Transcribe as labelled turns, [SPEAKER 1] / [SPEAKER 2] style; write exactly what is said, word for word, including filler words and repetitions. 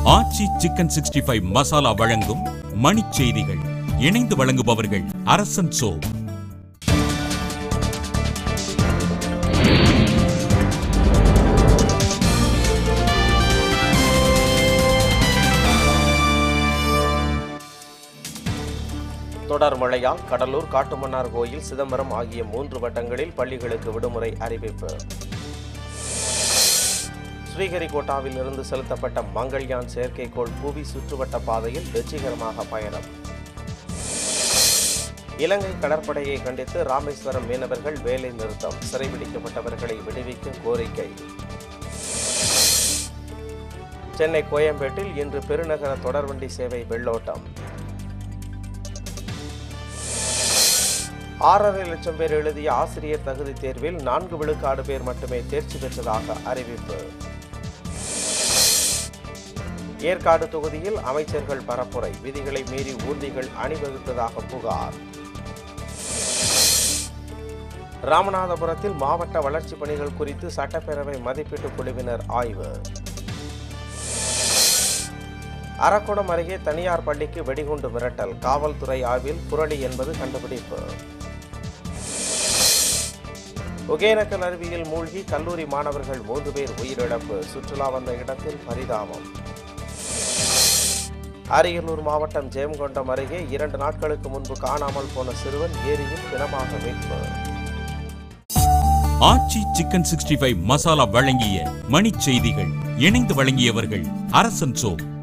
[SPEAKER 1] ஆச்சி chicken sixty five masala வழங்கும் மணிச் செய்திகள். இணைந்து வழங்குபவர்கள் அரசன் சோ.
[SPEAKER 2] தொடர் மழையால் கடலூர், காட்டுமன்னார் கோயில், சிதம்பரம் ஆகிய மூன்று வட்டங்களில் பள்ளிகளுக்கு விடுமுறை அறிவிப்பு. ஸ்ரீஹரிகோட்டாவில் இருந்து செலுத்தப்பட்ட மங்கள்யான் செயற்கைக்கோள் புவி சுற்றுவட்ட பாதையில் வெற்றிகரமாக பயணம். இலங்கை கடற்படையை கண்டித்து ராமேஸ்வரம் மீனவர்கள் வேலை நிறுத்தம். சிறைபிடிக்கப்பட்டவர்களை விடுவிக்க கோரிக்கை. சென்னை கோயம்பேட்டில் இன்று பெருநகர தொடர்வண்டி சேவை வெள்ளோட்டம். ஆறரை லட்சம் பேர் எழுதிய ஆசிரியர் தகுதி தேர்வில் நான்கு விழுக்காடு பேர் மட்டுமே தேர்ச்சி பெற்றதாக அறிவிப்பு. ஏற்காடு தொகுதியில் அமைச்சர்கள் பரப்புரை. விதிகளை மீறி ஊர்திகள் அணிவகுத்ததாக புகார். ராமநாதபுரத்தில் மாவட்ட வளர்ச்சிப் பணிகள் குறித்து சட்டப்பேரவை மதிப்பீட்டு குழுவினர் ஆய்வு. அரக்கோணம் அருகே தனியார் பள்ளிக்கு வெடிகுண்டு மிரட்டல். காவல்துறை ஆய்வில் புரளி என்பது கண்டுபிடிப்பு. ஒகேனக்கல் அருவியில் மூழ்கி கல்லூரி மாணவர்கள் மூன்று பேர் உயிரிழப்பு. சுற்றுலா வந்த இடத்தில் பரிதாபம். அரியலூர் மாவட்டம் ஜெயங்கொண்டம் அருகே இரண்டு நாட்களுக்கு முன்பு காணாமல் போன சிறுவன் ஏரியில் பிணமாக மீட்பு.
[SPEAKER 1] Aachi chicken sixty five masala வழங்கிய மணிச் செய்திகள். இணைந்து வழங்கியவர்கள் அரசன் சோ.